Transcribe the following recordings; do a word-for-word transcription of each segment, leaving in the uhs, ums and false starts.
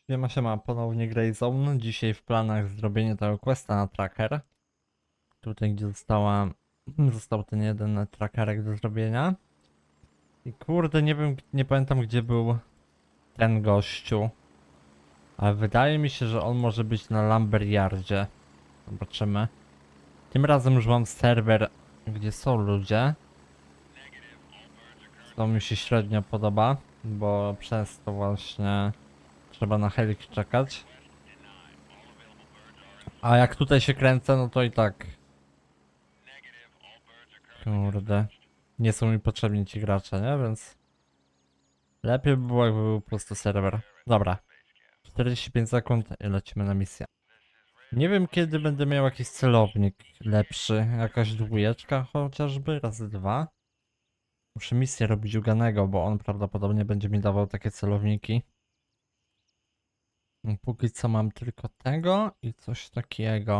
Siema, siema, ponownie Greyzone. Dzisiaj w planach zrobienie tego questa na tracker. Tutaj, gdzie została, został ten jeden trackerek do zrobienia. I kurde, nie wiem, nie pamiętam, gdzie był ten gościu. Ale wydaje mi się, że on może być na Lumberyardzie. Zobaczymy. Tym razem już mam serwer, gdzie są ludzie. To mi się średnio podoba, bo przez to właśnie trzeba na heliki czekać. A jak tutaj się kręcę, no to i tak. Kurde. Nie są mi potrzebni ci gracze, nie? Więc lepiej by było, jakby był po prostu serwer. Dobra. czterdzieści pięć sekund i lecimy na misję. Nie wiem, kiedy będę miał jakiś celownik lepszy. Jakaś dwójeczka chociażby, razy dwa. Muszę misję robić u Ganego, bo on prawdopodobnie będzie mi dawał takie celowniki. Póki co mam tylko tego i coś takiego.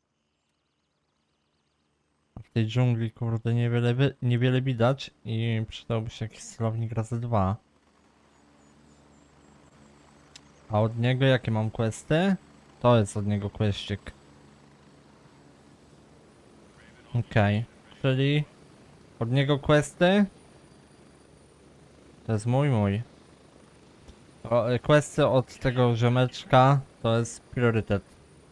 W tej dżungli, kurde, niewiele, wi- niewiele widać i przydałby się jakiś celownik razy dwa. A od niego jakie mam questy? To jest od niego questik. Okej, okay. Czyli od niego questy? To jest mój, mój. O, e, questy od tego ziomeczka to jest priorytet.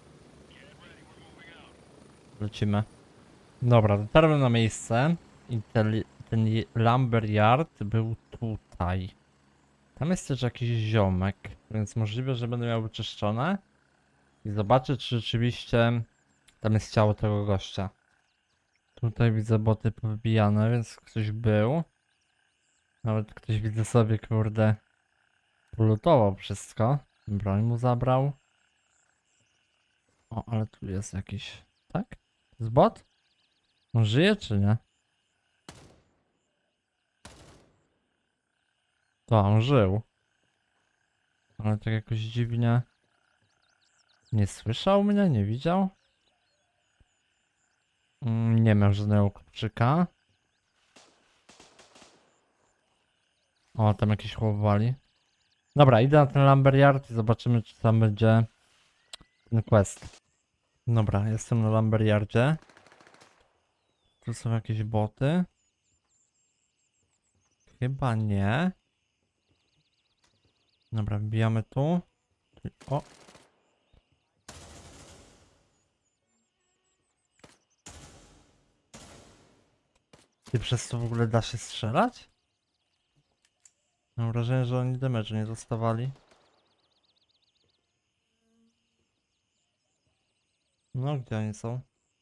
Lecimy. Dobra, dotarłem na miejsce i ten, ten Lumberyard był tutaj. Tam jest też jakiś ziomek, więc możliwe, że będę miał wyczyszczone. I zobaczę, czy rzeczywiście tam jest ciało tego gościa. Tutaj widzę boty powybijane, więc ktoś był. Nawet ktoś, widzę sobie, kurde, polutował wszystko. Broń mu zabrał. O, ale tu jest jakiś... Tak? To jest bot? On żyje czy nie? To, on żył. Ale tak jakoś dziwnie... Nie słyszał mnie? Nie widział? Mm, nie miał żadnego kluczyka. O, tam jakieś chłopwali. Dobra, idę na ten Lumberyard i zobaczymy, czy tam będzie ten quest. Dobra, jestem na Lumberyardzie. Tu są jakieś boty. Chyba nie. Dobra, wbijamy tu. O! I przez to w ogóle da się strzelać? Mam wrażenie, że oni damage nie dostawali. No, gdzie oni są?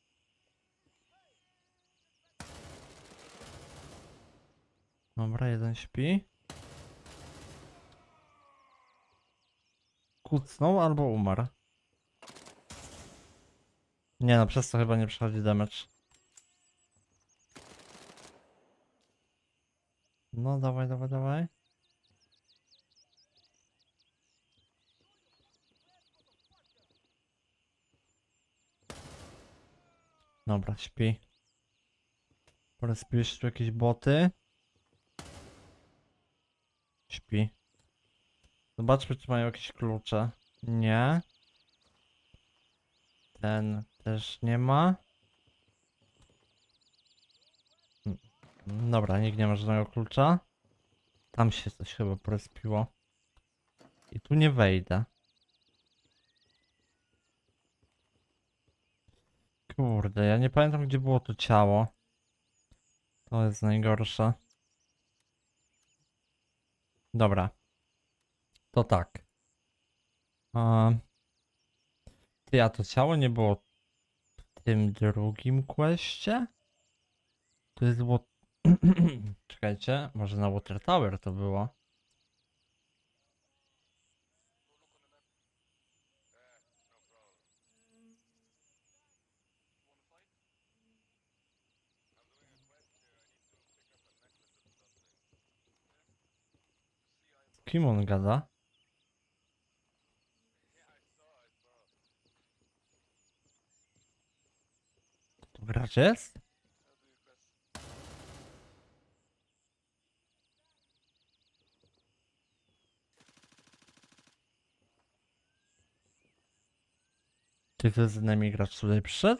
Dobra, jeden śpi. Kucnął albo umarł. Nie no, przez to chyba nie przechodzi damage. No, dawaj, dawaj, dawaj. Dobra, śpi. Porozpiłeś tu jakieś boty. Śpi. Zobaczmy, czy mają jakieś klucze. Nie. Ten też nie ma. Mm, Dobra, nikt nie ma żadnego klucza. Tam się coś chyba porespiło. I tu nie wejdę. Kurde, ja nie pamiętam, gdzie było to ciało. To jest najgorsze. Dobra. To tak. A... Ty, a to ciało nie było w tym drugim questie? To jest było... Czekajcie, może na Water Tower to było? Z kim on gada? To gracz jest? Czy to z nami gracz tutaj przyszedł?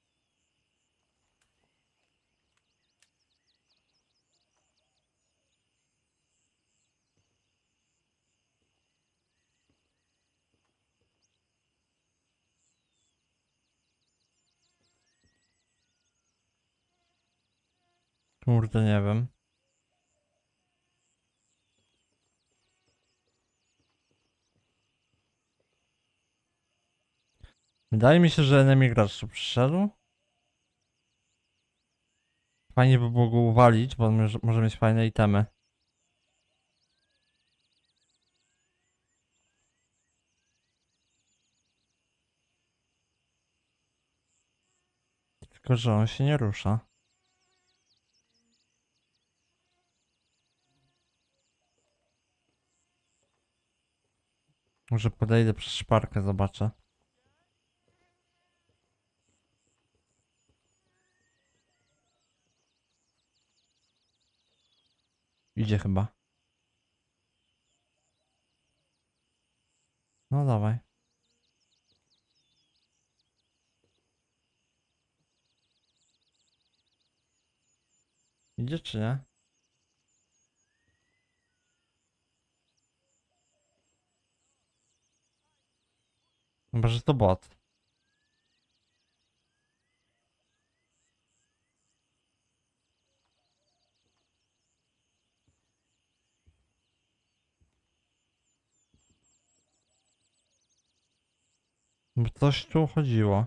Kurde, nie wiem. Wydaje mi się, że enemy gracz tu przyszedł. Fajnie by było go uwalić, bo on może, może mieć fajne itemy. Tylko, że on się nie rusza. Może podejdę przez szparkę, zobaczę. Idzie chyba. No dawaj. Idzie czy nie? Chyba, że to bot. Bo coś tu chodziło.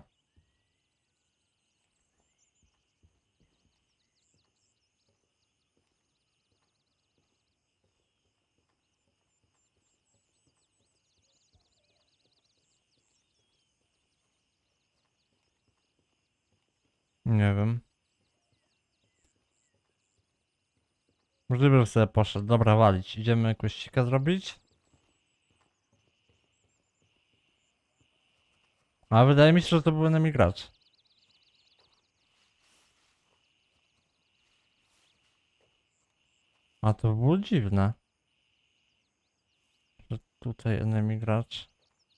Nie wiem. Możliwe, że sobie poszedł. Dobra, walić. Idziemy kościka zrobić. A wydaje mi się, że to był enemy gracz. A to było dziwne. Że tutaj enemy gracz.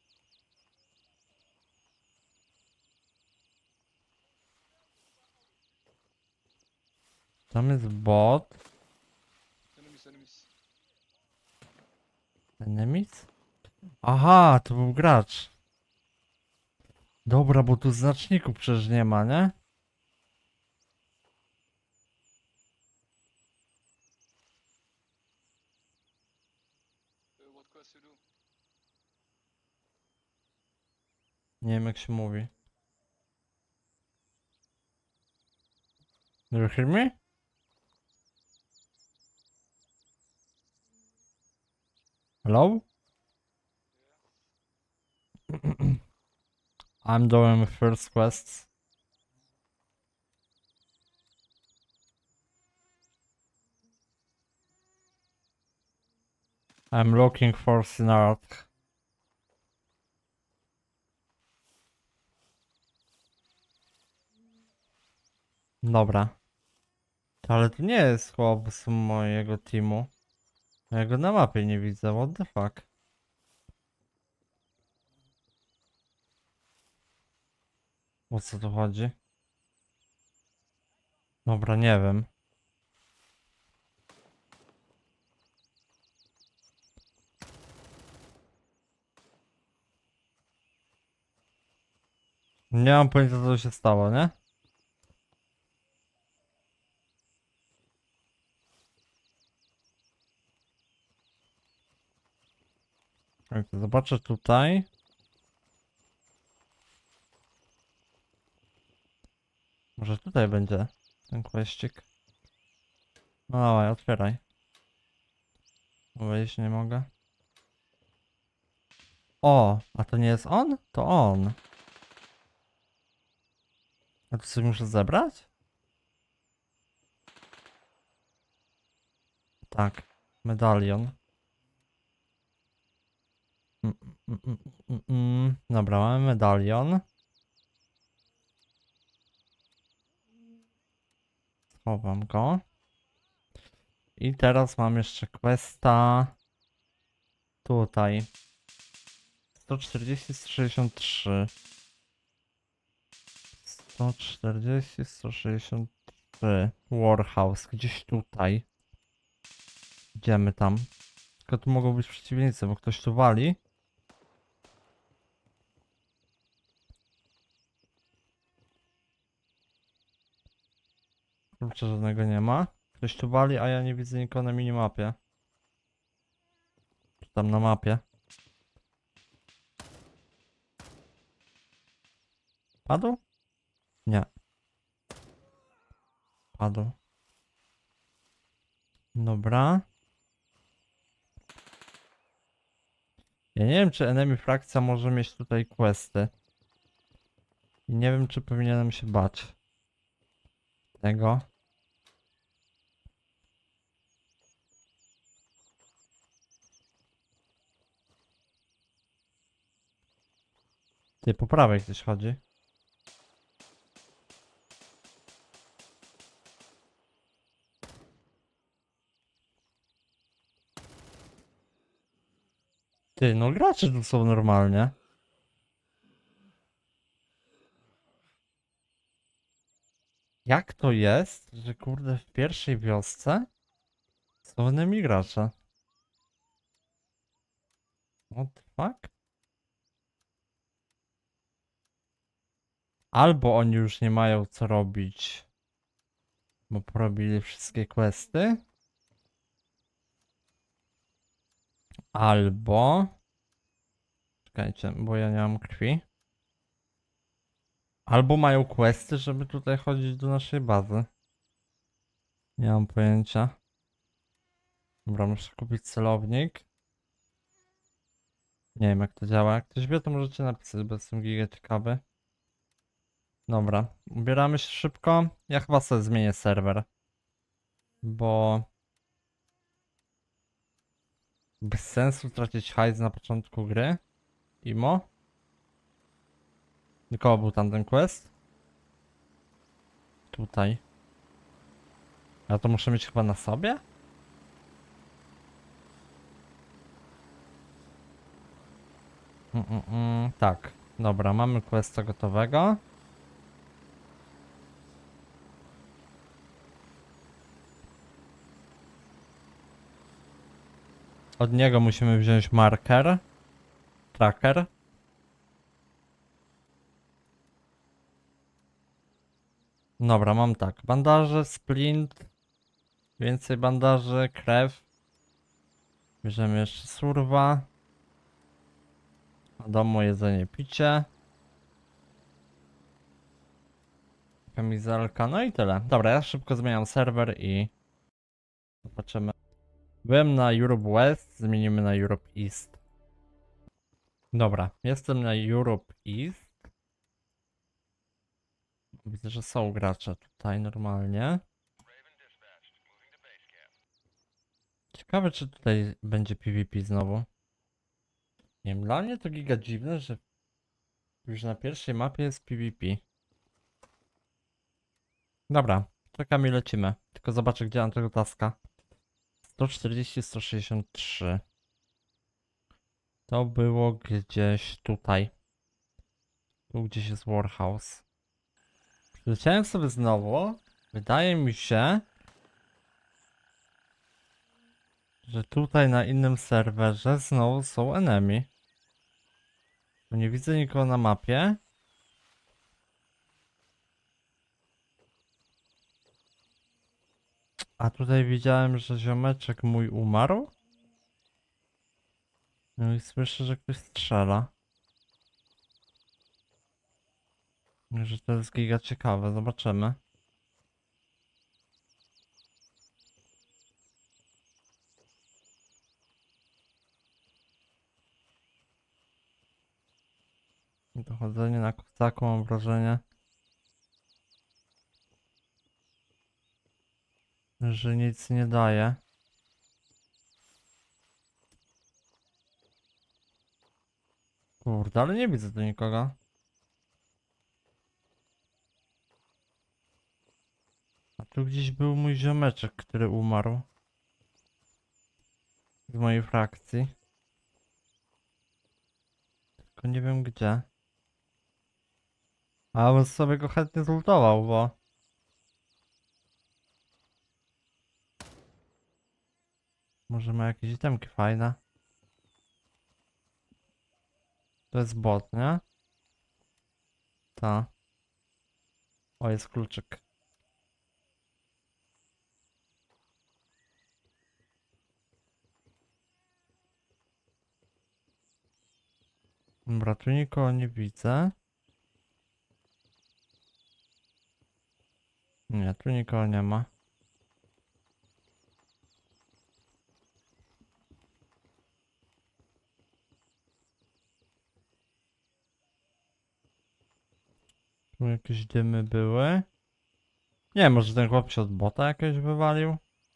Tam jest bot. Enemies, enemies. Enemies? Aha, to był gracz. Dobra, bo tu znaczników przecież nie ma, nie? Uh, what quest you do? Nie wiem jak się mówi. Do you hear me? Hello? I'm doing first quests. I'm looking for Sinard. Dobra. Ale to nie jest chłop z mojego teamu. Ja go na mapie nie widzę, what the fuck. O co tu chodzi? Dobra, nie wiem. Nie mam pojęcia co się stało, nie? Zobaczę tutaj. Może tutaj będzie ten kwestik. No dawaj, otwieraj. Wejść nie mogę. O, a to nie jest on? To on. A to coś muszę zebrać? Tak, medalion. Mm, mm, mm, mm, mm. Dobra, mamy medalion. Schowam go. I teraz mam jeszcze questa tutaj. sto czterdzieści, sto sześćdziesiąt trzy. sto czterdzieści, sto sześćdziesiąt trzy. Warhouse, gdzieś tutaj. Idziemy tam. Tylko tu mogą być przeciwnicy, bo ktoś tu wali. Kurczę, żadnego nie ma. Ktoś tu wali, a ja nie widzę nikogo na minimapie. Czy tam na mapie. Padł? Nie. Padł. Dobra. Ja nie wiem, czy enemy frakcja może mieć tutaj questy. I nie wiem, czy powinienem się bać tego. Ty, po prawej ktoś chodzi. Ty, no gracze tu są normalnie. Jak to jest, że kurde w pierwszej wiosce są enemy gracze? What the fuck? Albo oni już nie mają co robić, bo porobili wszystkie questy. Albo... Czekajcie, bo ja nie mam krwi. Albo mają questy, żeby tutaj chodzić do naszej bazy. Nie mam pojęcia. Dobra, muszę kupić celownik. Nie wiem jak to działa. Jak ktoś wie, to możecie napisać, bo jestem giga ciekawy. Dobra, ubieramy się szybko. Ja chyba sobie zmienię serwer. Bo... bez sensu tracić hajs na początku gry. Imo. Do kogo był tam ten quest? Tutaj. Ja to muszę mieć chyba na sobie? Mm, mm, mm, tak, dobra, mamy questa gotowego. Od niego musimy wziąć marker. Tracker. Dobra, mam tak, bandaże, splint. Więcej bandaży, krew. Bierzemy jeszcze surwa. A domu jedzenie, picie. Kamizelka, no i tyle. Dobra, ja szybko zmieniam serwer i zobaczymy. Byłem na Europe West, zmienimy na Europe East. Dobra, jestem na Europe East. Widzę, że są gracze tutaj normalnie. Ciekawe, czy tutaj będzie PvP znowu. Nie wiem, dla mnie to giga dziwne, że już na pierwszej mapie jest PvP. Dobra, czekamy i lecimy. Tylko zobaczę, gdzie mam tego taska. sto czterdzieści, sto sześćdziesiąt trzy. To było gdzieś tutaj. Tu gdzieś jest Warhouse. Leciałem sobie znowu. Wydaje mi się, że tutaj na innym serwerze znowu są enemy. Bo nie widzę nikogo na mapie. A tutaj widziałem, że ziomeczek mój umarł. No i słyszę, że ktoś strzela. Że to jest giga ciekawe, zobaczymy. Dochodzenie na kucaku, mam wrażenie, że nic nie daje. Kurde, ale nie widzę tu nikogo. A tu gdzieś był mój ziomeczek, który umarł. Z mojej frakcji. Tylko nie wiem gdzie. A bym sobie go chętnie zlutował, bo... Może ma jakieś itemki fajne. To jest bot, nie? Ta. O, jest kluczyk. Dobra, tu nikogo nie widzę. Nie, tu nikogo nie ma. Tu jakieś dymy były. Nie, może ten chłop się od bota jakiegoś wywalił?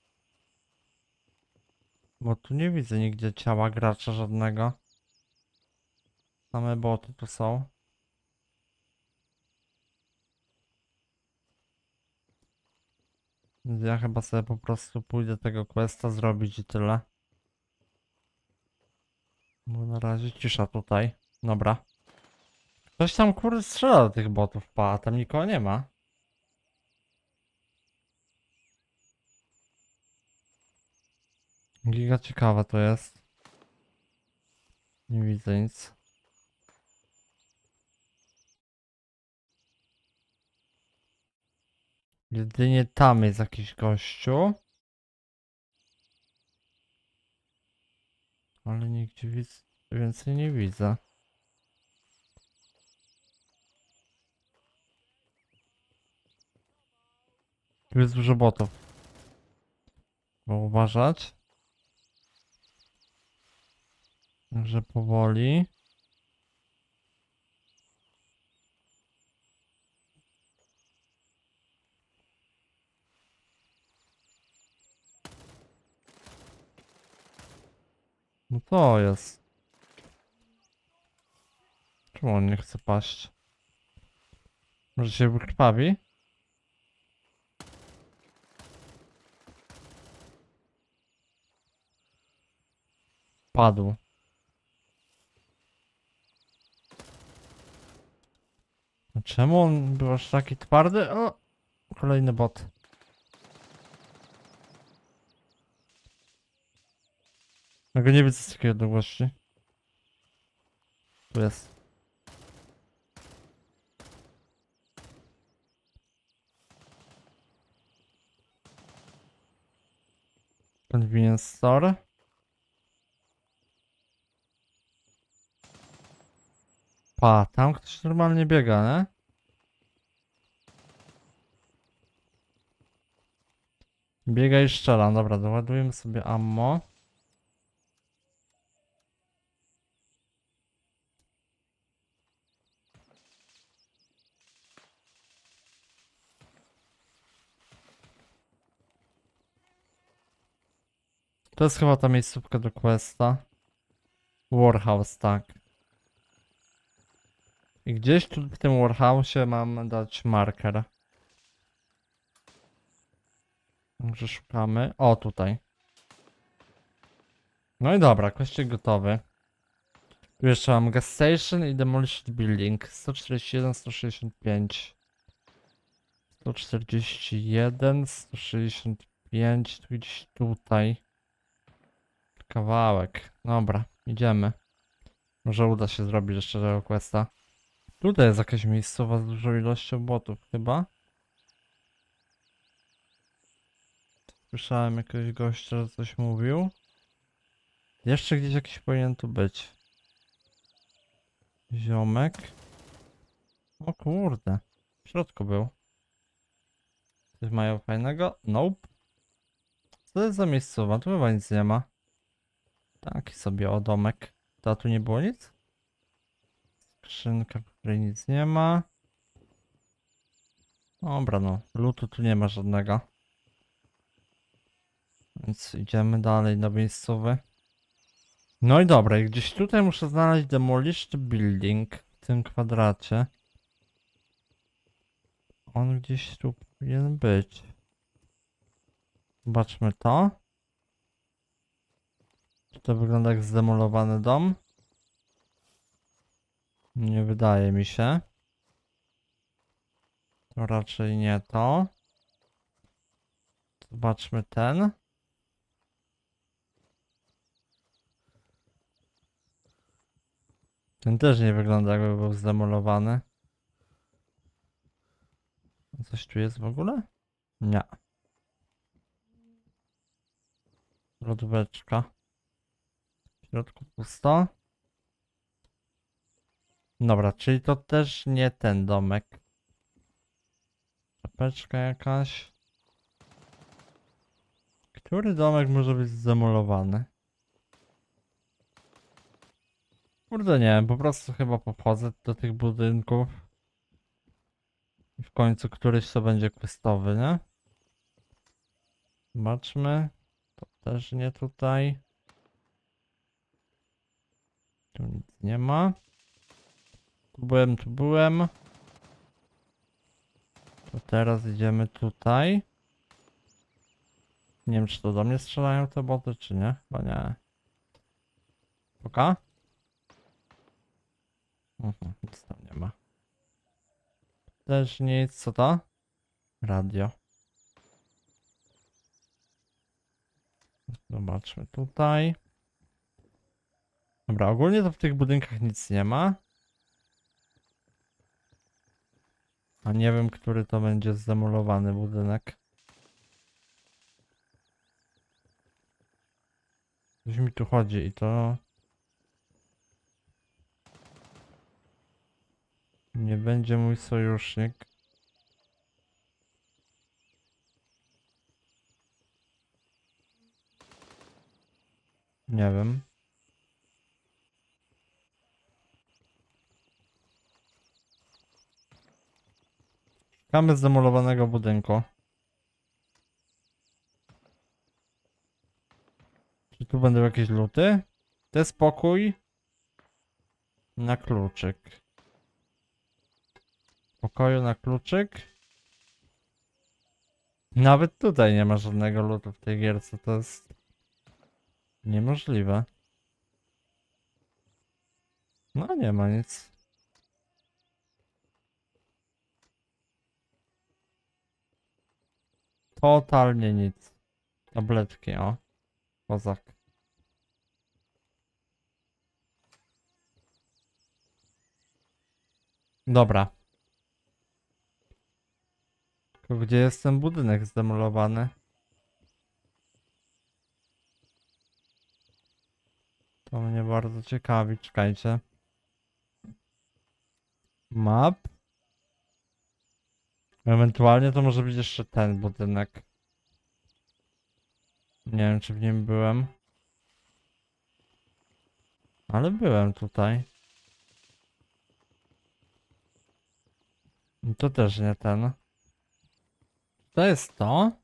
Bo tu nie widzę nigdzie ciała gracza żadnego. Same boty tu są. Więc ja chyba sobie po prostu pójdę tego questa zrobić i tyle. Bo na razie cisza tutaj. Dobra. Ktoś tam kurde strzela do tych botów, pa, a tam nikogo nie ma. Giga ciekawe to jest. Nie widzę nic. Jedynie tam jest jakiś gościu. Ale nigdzie wic więcej nie widzę. Tu jest dużo botów. Trzeba uważać. Że powoli. No to jest. Czemu on nie chce paść? Może się wykrwawi? Padł. A czemu on był aż taki twardy? O! Kolejny bot. Ja go nie widzę z takiej odległości. Tu jest. Convenience store. Pa, tam ktoś normalnie biega, nie? Biega i strzela. Dobra, doładujemy sobie ammo. To jest chyba ta miejscówka do questa. Warehouse, tak. I gdzieś tu w tym warehouse'ie mam dać marker. Może szukamy. O, tutaj. No i dobra, kwestia gotowy. Tu jeszcze mam gas station i demolished building. sto czterdzieści jeden, sto sześćdziesiąt pięć. sto czterdzieści jeden, sto sześćdziesiąt pięć. Tu gdzieś tutaj. Kawałek. Dobra, idziemy. Może uda się zrobić jeszcze tego questa. Tutaj jest jakaś miejscowa z dużą ilością botów chyba. Słyszałem jakiegoś gościa, że coś mówił. Jeszcze gdzieś jakiś powinien tu być. Ziomek. O kurde. W środku był. Coś mają fajnego? Nope. Co to jest za miejscowa? Tu chyba nic nie ma. Taki sobie o domek. To tu nie było nic? Skrzynka, w której nic nie ma. Dobra no, lootu tu nie ma żadnego. Więc idziemy dalej na miejscowy. No i dobra, i gdzieś tutaj muszę znaleźć demolished building w tym kwadracie. On gdzieś tu powinien być. Zobaczmy to. Czy to wygląda jak zdemolowany dom? Nie wydaje mi się. To raczej nie to. Zobaczmy ten. Ten też nie wygląda, jakby był zdemolowany. Coś tu jest w ogóle? Nie. Lodóweczka. W środku pusto. Dobra, czyli to też nie ten domek. Czapeczka jakaś. Który domek może być zdemolowany? Kurde nie wiem, po prostu chyba pochodzę do tych budynków. I w końcu któryś to będzie questowy, nie? Zobaczmy. To też nie tutaj. Tu nic nie ma. Tu byłem, tu byłem. To teraz idziemy tutaj. Nie wiem, czy to do mnie strzelają te boty, czy nie? Chyba nie. Poka? Mhm, nic tam nie ma. Też nic, co to? Radio. Zobaczmy tutaj. Dobra, ogólnie to w tych budynkach nic nie ma. A nie wiem, który to będzie zdemolowany budynek. Coś mi tu chodzi i to... Nie będzie mój sojusznik. Nie wiem. Szukamy zdemolowanego budynku. Czy tu będą jakieś luty? To jest pokój na kluczyk. Pokoju na kluczyk. Nawet tutaj nie ma żadnego lutu w tej gierce. To jest niemożliwe. No nie ma nic. Totalnie nic. Tabletki, o. Kozak. Dobra. Tylko gdzie jest ten budynek zdemolowany? To mnie bardzo ciekawi. Czekajcie. Map. Ewentualnie to może być jeszcze ten budynek. Nie wiem, czy w nim byłem. Ale byłem tutaj. I to też nie ten. To jest to?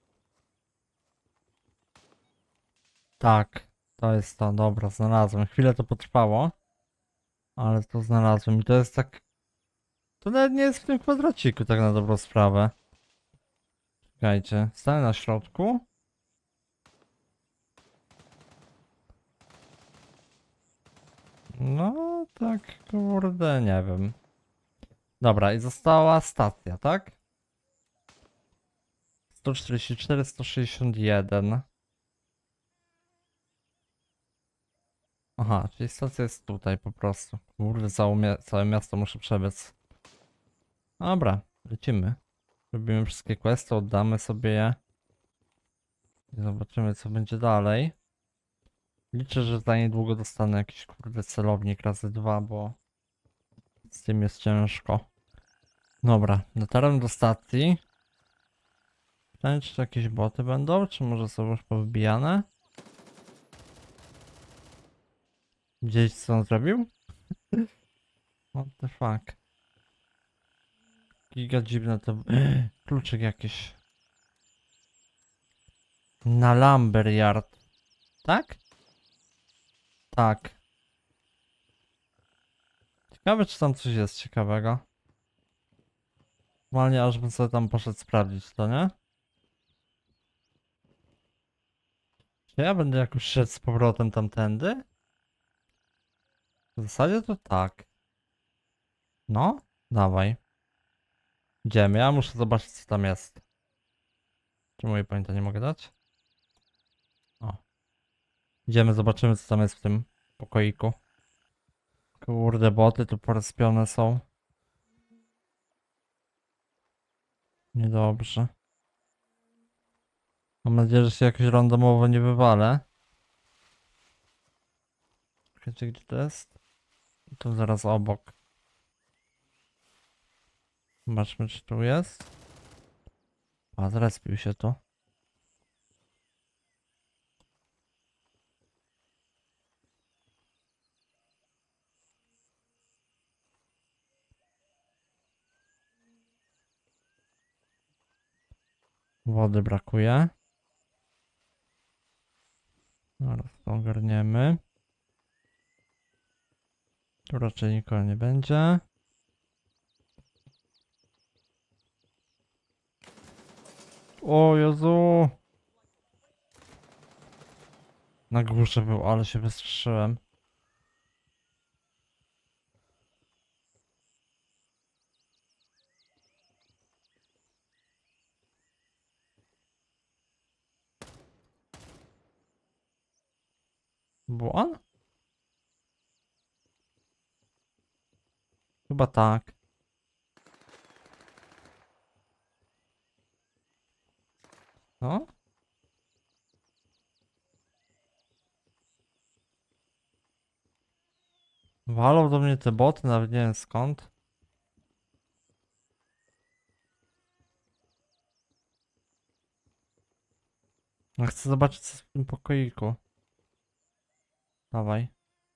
Tak, to jest to. Dobra, znalazłem. Chwilę to potrwało. Ale to znalazłem. I to jest tak... To nawet nie jest w tym kwadraciku, tak na dobrą sprawę. Czekajcie. Stanę na środku. No, tak, kurde, nie wiem. Dobra, i została stacja, tak? sto czterdzieści cztery, sto sześćdziesiąt jeden. Aha, czyli stacja jest tutaj po prostu. Kurde, całe, mia całe miasto muszę przebiec. Dobra, lecimy. Robimy wszystkie questy, oddamy sobie je. I zobaczymy, co będzie dalej. Liczę, że za niedługo dostanę jakiś kurde celownik razy dwa, bo z tym jest ciężko. Dobra, dotarłem do stacji. Pytanie, czy to jakieś boty będą, czy może są już powybijane? Gdzieś co on zrobił? What the fuck? Giga dziwne to... Kluczyk jakiś. Na Lumberyard. Tak? Tak. Ciekawe, czy tam coś jest ciekawego. Normalnie aż bym sobie tam poszedł sprawdzić to, nie? Czy ja będę jakoś szedł z powrotem tamtędy? W zasadzie to tak. No, dawaj. Idziemy, ja muszę zobaczyć co tam jest. Czemu jej pamięta nie mogę dać? O. Idziemy, zobaczymy co tam jest w tym pokoiku. Kurde, boty tu porozpione są. Niedobrze. Mam nadzieję, że się jakoś randomowo nie wywalę. Wiecie gdzie to jest? Tu zaraz obok. Zobaczmy czy tu jest. A, zrespił się tu. Wody brakuje. Zaraz to ogarniemy. Tu raczej nikogo nie będzie. O Jezu! Na górze był, ale się wystraszyłem. Był on? Chyba tak. No? Walą do mnie te boty, nawet nie wiem skąd. Ja chcę zobaczyć co jest w tym pokoiku. Dawaj.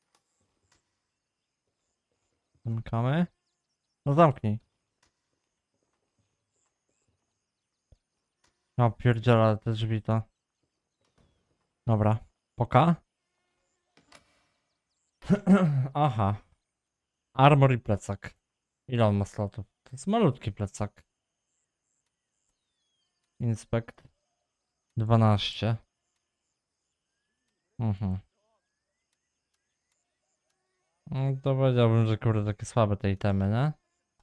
Zamykamy. No zamknij. No pierdziela te drzwi to. Dobra. Poka. Aha. Armor i plecak. Ile on ma slotów? To jest malutki plecak. Inspekt. dwanaście. Mhm. No to powiedziałbym, że kurde takie słabe te itemy, nie?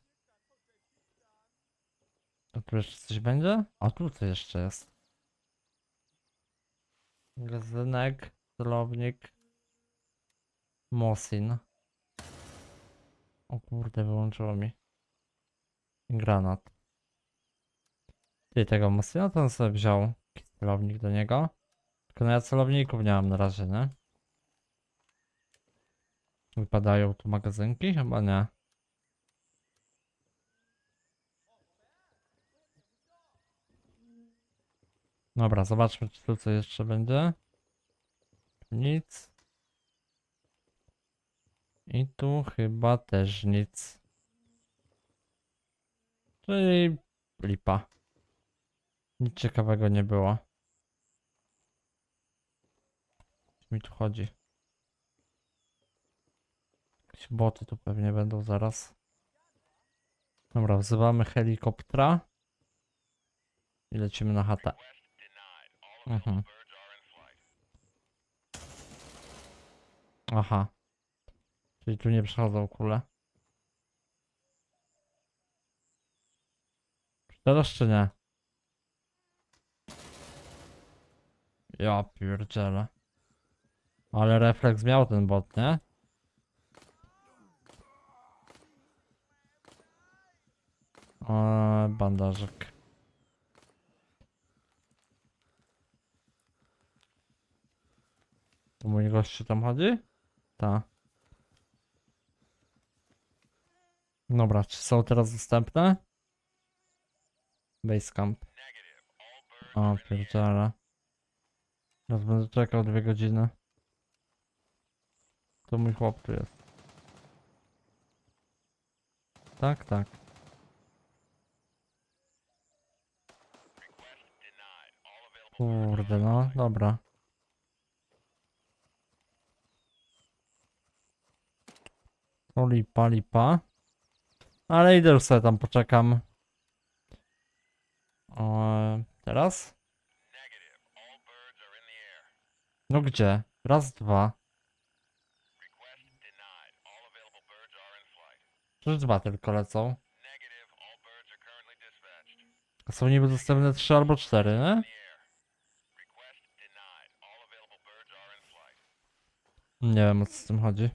A tu jeszcze coś będzie? A tu co jeszcze jest? Magazynek, celownik. Mosin. O kurde, wyłączyło mi. Granat. Ty tego Mosina to on sobie wziął. Jakiś celownik do niego. Tylko no ja celowników nie mam na razie, nie? Wypadają tu magazynki? Chyba nie. Dobra, zobaczmy czy tu co jeszcze będzie. Nic. I tu chyba też nic. Czyli lipa. Nic ciekawego nie było. Co mi tu chodzi? Jakieś boty tu pewnie będą zaraz. Dobra, wzywamy helikoptera. I lecimy na chatę. Mhm. Aha. Czyli tu nie przechodzą kule. Teraz czy nie? Ja pierdzielę. Ale refleks miał ten bot, nie? Eee, bandażek. To mój gościu tam chodzi? Ta. Dobra, czy są teraz dostępne? Basecamp. O, pierdziele. Teraz będę czekał dwie godziny. To mój chłop tu jest. Tak, tak. Kurde, no, dobra. To lipa, lipa. Ale idę już sobie tam poczekam. O, teraz? No gdzie? Raz, dwa. Przecież dwa tylko lecą. A są niby dostępne trzy albo cztery, nie? Nie wiem, o co z tym chodzi.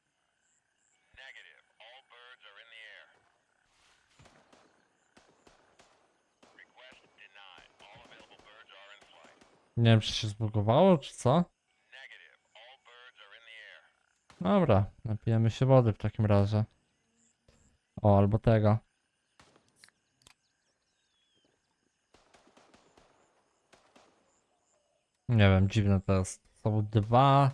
Nie wiem, czy się zbugowało, czy co? Dobra, napijemy się wody w takim razie. O, albo tego. Nie wiem, dziwne to jest. Są dwa...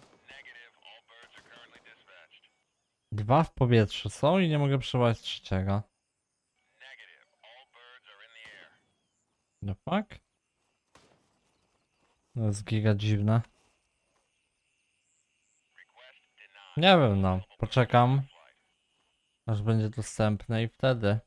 Dwa w powietrzu są i nie mogę przełazić trzeciego. The fuck? To jest giga dziwne. Nie wiem, no. Poczekam. Aż będzie dostępne i wtedy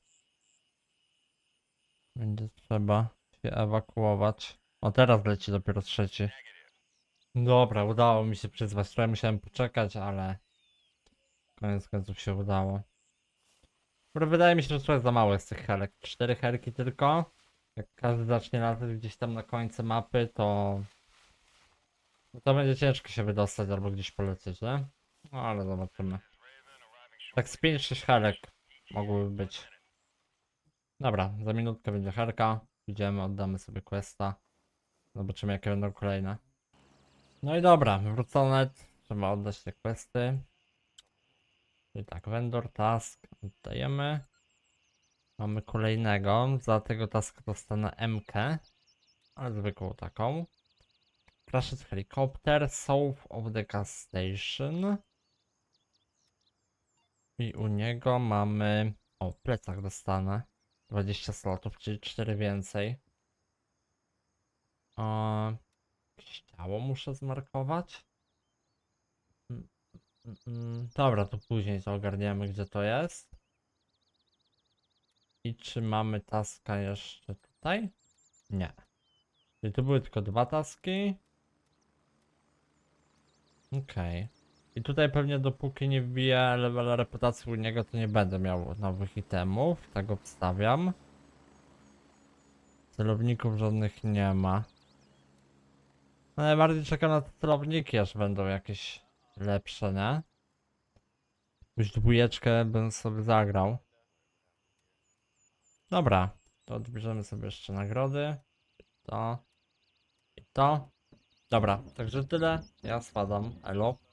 będzie trzeba się ewakuować. O, teraz leci dopiero trzeci. Dobra, udało mi się przyzwać. Trochę musiałem poczekać, ale koniec końców się udało. Dobra, wydaje mi się, że trochę za mało jest tych helek. Cztery helki tylko. Jak każdy zacznie latać gdzieś tam na końcu mapy, to... no to będzie ciężko się wydostać albo gdzieś polecieć, nie? No ale zobaczymy. Tak z pięć sześć helek mogłyby być. Dobra, za minutkę będzie helka. Idziemy, oddamy sobie questa. Zobaczymy, jakie będą kolejne. No i dobra, wrócone. Trzeba oddać te questy. Czyli tak, vendor task oddajemy. Mamy kolejnego. Za tego taska dostanę M K, ale zwykłą taką. Crashed helicopter, south of the gas station. I u niego mamy... O, plecak dostanę. dwadzieścia slotów, czyli cztery więcej. O, jakieś ciało muszę zmarkować. Mm, mm, mm. Dobra, to później to ogarniemy, gdzie to jest. I czy mamy taska jeszcze tutaj? Nie. Czyli tu były tylko dwa taski. Okej. Okay. I tutaj pewnie dopóki nie wbiję level reputacji u niego, to nie będę miał nowych itemów. Tak obstawiam. Celowników żadnych nie ma. No najbardziej czekam na te celowniki, aż będą jakieś lepsze, nie? Już dwójeczkę bym sobie zagrał. Dobra, to odbierzemy sobie jeszcze nagrody. To i to. Dobra, także tyle. Ja spadam. Elo.